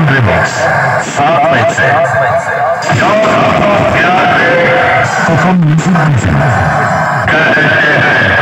BM Remix सात मई से perform music करते हैं।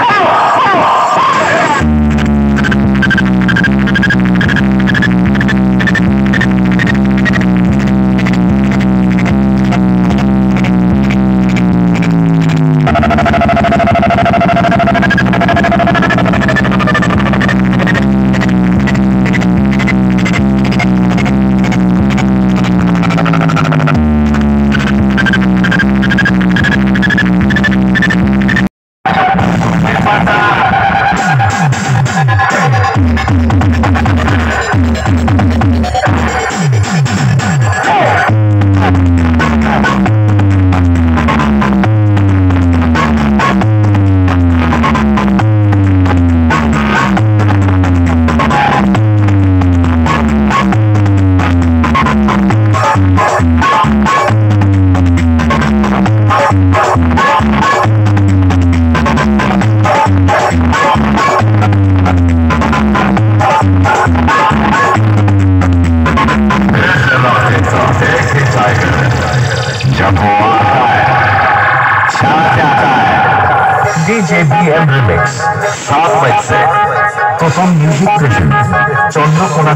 जब वो आता है छा जाता है। डीजे BM Remix 7 मई से परफॉर्म म्यूजिक प्रेजेंट चंद्रकोना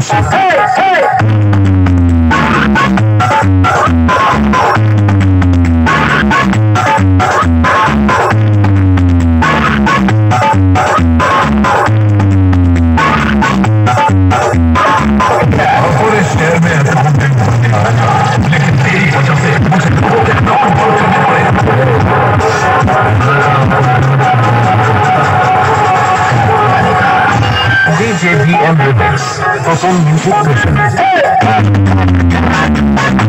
पूरे शहर में लेकिन तेरी वजह से मुझे लोगों के नौकर बंद करने पड़े। DJ BM Remix perform music present